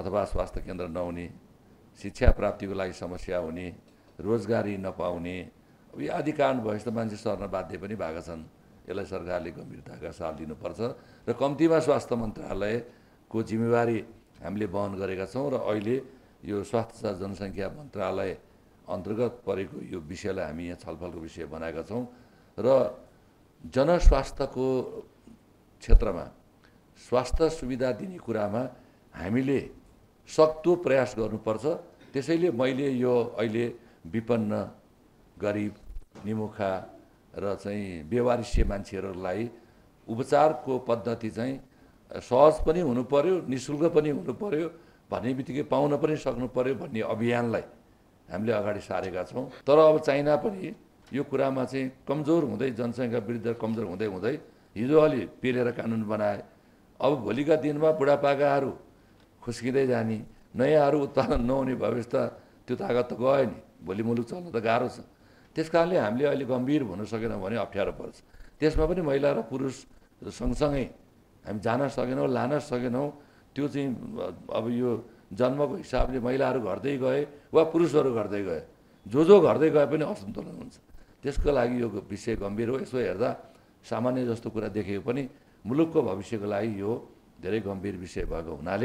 अथवा स्वास्थ्य केन्द्र नहुने, शिक्षा प्राप्तिको लागि समस्या हुने, रोजगारी नपाउने, यो आदि कारण भएपछि त मान्छे सर्न बाध्य पनि भएका छन्। यसलाई सरकारले गम्भीरताका साथ लिनुपर्छ र कम्तीमा स्वास्थ्य मन्त्रालयको जिम्मेवारी हामीले वहन गरेका छौँ र अहिले यो स्वास्थ्य तथा जनसङ्ख्या मन्त्रालय अन्तर्गत परेको यो विषयलाई हामी यहाँ छलफलको विषय बनाएका छौँ र जनस्वास्थ्यको क्षेत्रमा स्वास्थ्य सुविधा दिने कुरामा हामीले सक्दो प्रयास गर्नुपर्छ। त्यसैले मैले यो अहिले विपन्न, गरिब, निमुखा र चाहिँ बेवारिसे मान्छेहरूलाई उपचारको पद्धति चाहिँ सहज पनि हुनु पर्यो, निःशुल्क पनि हुनु पर्यो, भन्ने बित्तिकै पाउन पनि सक्नु पर्यो भन्ने अभियानलाई हामीले अगाडि सारेका छौँ। तर अब चाइना पनि यो कुरामा चाहिँ कमजोर हुँदै, जनसङ्ख्या विरुद्ध कमजोर हुँदै हुँदै हिजो अलि पेलेर कानुन बनाए। अब भोलिका दिनमा बुढापाकाहरू खुस्किँदै जाने, नयाँहरू उत्पादन नहुने भएपछि त त्यो तागत त गयो नि, भोलि मुलुक चल्न त गाह्रो छ। त्यस कारणले हामीले अहिले गम्भीर हुन सकेनौँ भने अप्ठ्यारो पर्छ। त्यसमा पनि महिला र पुरुष सँगसँगै हामी जान सकेनौँ, लान सकेनौँ। त्यो चाहिँ अब यो जन्मको हिसाबले महिलाहरू घट्दै गए वा पुरुषहरू घट्दै गए, जो घट्दै गए पनि असन्तुलन हुन्छ। त्यसको लागि यो विषय गम्भीर हो। यसो हेर्दा सामान्य जस्तो कुरा देखेको पनि मुलुकको भविष्यको लागि यो धेरै गम्भीर विषय भएको हुनाले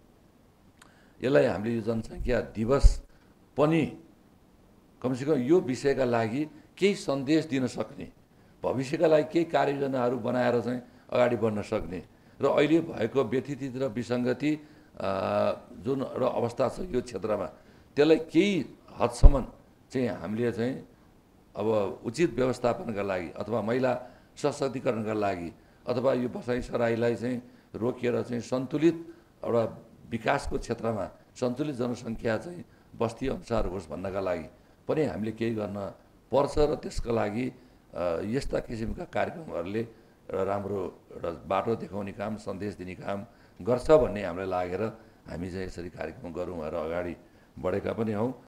यसलाई हामीले यो जनसङ्ख्या दिवस पनि कमसेकम यो विषयका लागि केही सन्देश दिन सक्ने, भविष्यका लागि केही कार्ययोजनाहरू बनाएर चाहिँ अगाडि बढ्न सक्ने र अहिले भएको व्यथित र विसङ्गति जुन एउटा अवस्था छ यो क्षेत्रमा, त्यसलाई केही हदसम्म चाहिँ हामीले चाहिँ अब उचित व्यवस्थापनका लागि अथवा महिला सशक्तिकरणका लागि अथवा यो बसाइसराईलाई चाहिँ रोकेर चाहिँ सन्तुलित एउटा विकासको क्षेत्रमा सन्तुलित जनसङ्ख्या चाहिँ बस्ती अनुसार होस् भन्नका लागि पनि हामीले केही गर्न पर्छ र त्यसका लागि यस्ता किसिमका कार्यक्रमहरूले एउटा राम्रो एउटा बाटो देखाउने काम, सन्देश दिने काम गर्छ भन्ने हामीलाई लागेर हामी चाहिँ यसरी कार्यक्रम गरौँ भनेर अगाडि बढेका पनि हौँ।